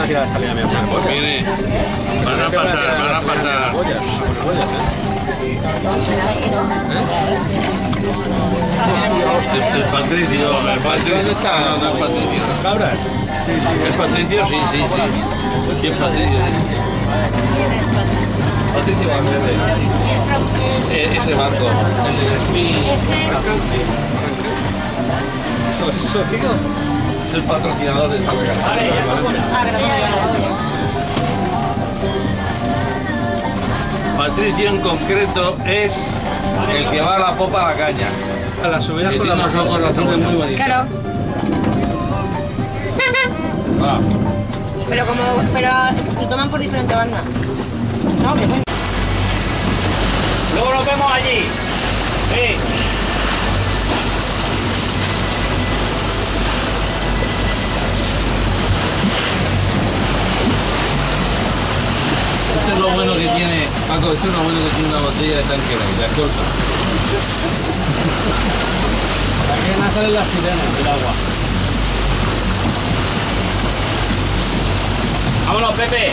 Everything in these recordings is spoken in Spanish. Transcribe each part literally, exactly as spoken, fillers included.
aquí la salida mía. Pues viene. Van a pasar, van a pasar. El, el Patricio, el Patricio está, no, el Patricio. ¿Cabras? El Patricio, sí, sí, sí. Sí, el Patricio. Patricio Valverde. Eh, ese barco, el del Smith. ¿Socio? Es el patrocinador de esta regata. Patricio en concreto es el que va a la popa a la caña. Las subidas Que con tiene las unos ojos azules muy bonitos. Claro. Ah, Pero como, pero lo toman por diferente banda. No, que coño. Luego nos vemos allí. Sí. esto es lo bueno que tiene, Paco, esto es lo bueno que tiene una botella de Tanqueray, de Ascolta. Aquí van a salir las sirenas del agua. ¡Vámonos, Pepe!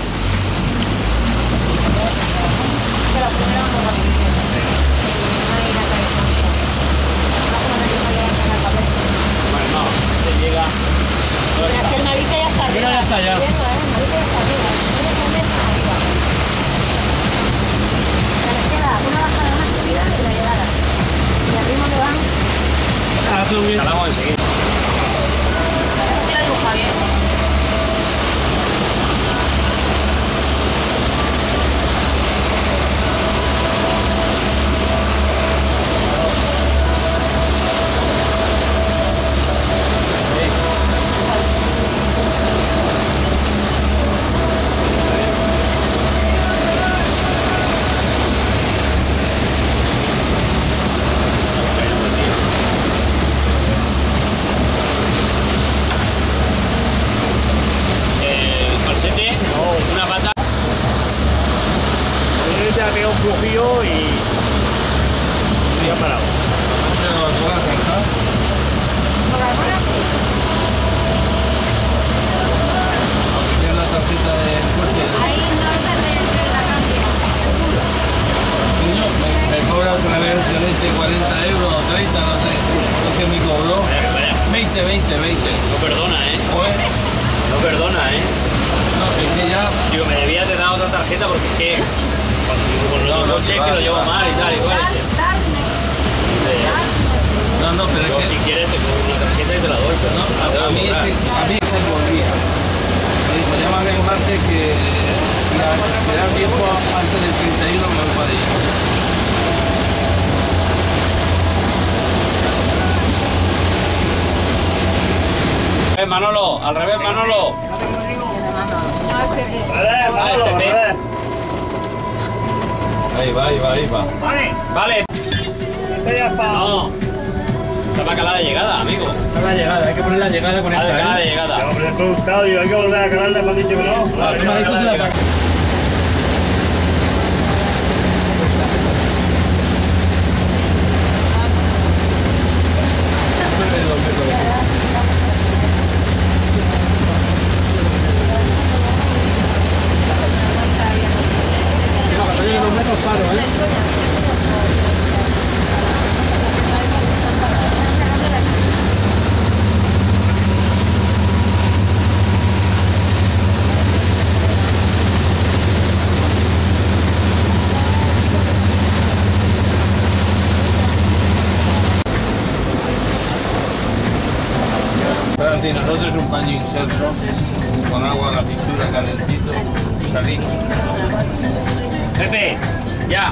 Bueno, no, se llega. Pero es que el Malita ya está arriba. Mira, ya está ya. Viendo, ¿eh? El Malita ya está arriba. Tiene que meterse arriba. Se les queda una bajada, una subida y la llegada. Y al ritmo que van, Ah, tú bien. Salamos enseguida. eso sí lo dibuja bien. Ha pegado un crujillo y... y ha parado. Coca-Cola sí. Aunque la tarjeta de fuerte. Ahí no es el de, de la cambio. Niño, me, me cobra otra vez de leche cuarenta euros o treinta, no sé. No sé, me cobró. veinte, veinte, veinte. No perdona, ¿eh? Pues, No perdona, ¿eh? no, es que ya... Digo, me debías de dar otra tarjeta porque es que... Cuando digo con el No, otro no, cheque vale, lo llevo vale. mal y tal, igual. No, no, pero Yo es si que... quieres te pongo una tarjeta y te la doy, pero No, no, la a, tengo a que mí es cobrar. que, a mí es que volvía. Me dijo, llámame en martes que si a esperar tiempo antes del treinta y uno me voy para allí. Eh, Manolo, al revés, Manolo. No, es Pepe. Vale, Pepe. Ahí va, ahí va, ahí va. Vale. No. Está para calar de llegada, amigo. La llegada, hay que poner la llegada con La de esta. llegada, ¿eh? de llegada. Hombre, estoy gustado, digo, hay que volver a calarla, me han dicho que no. Ah, tú me has dicho se la saca. Pero si nosotros un paño inserso, con agua a la cintura, calentito, salimos. Pepe, ya.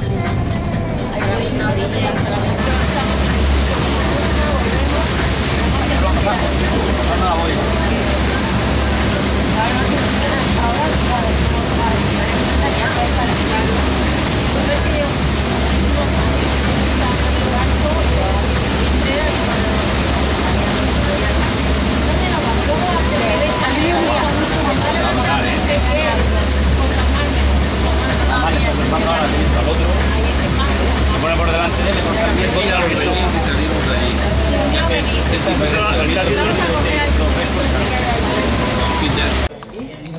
Se pone por delante de él, le corta el tiempo y a los venimos y salimos de allí. Es diferente.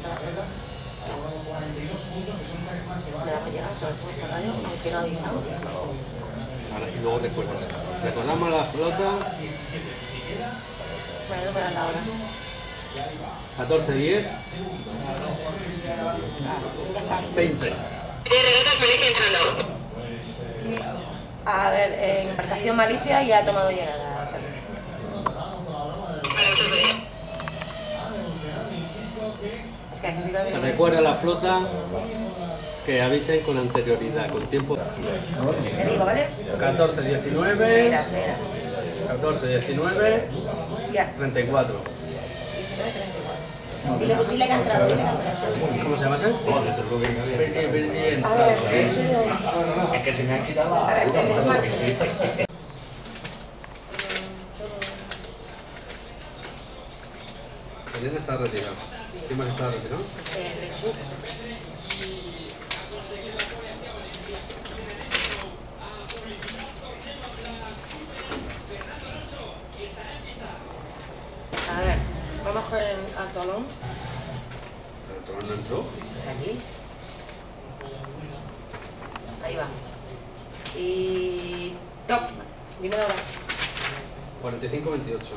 Le damos llegar, se lo hacemos por radio, aunque no avisamos. Ahora, y luego recuerdas. Recordamos la flota. Bueno, no me dan la hora. catorce diez. Ya está. veinte. A ver, eh, embarcación Malicia ya ha tomado llegada. Es que necesito Se que... recuerda a la flota que avisen con anterioridad, con tiempo. Te digo, ¿vale? catorce diecinueve. Espera, espera. catorce diecinueve. Ya. treinta y cuatro. diecinueve treinta y cuatro. Dile, dile que ha entrado, dile que ha entrado. ¿Cómo se llama ese? Vení, vení, A ver, entrado. este de ahí. Es que se me han quitado la... A ver, el Smart. Elena está retirado. ¿Quién más está retirado? Eh, Lechuk. A ver, vamos con el atolón. ¿El trono no entró? Aquí. Ahí va. Y... Top. Dime la hora. cuarenta y cinco veintiocho.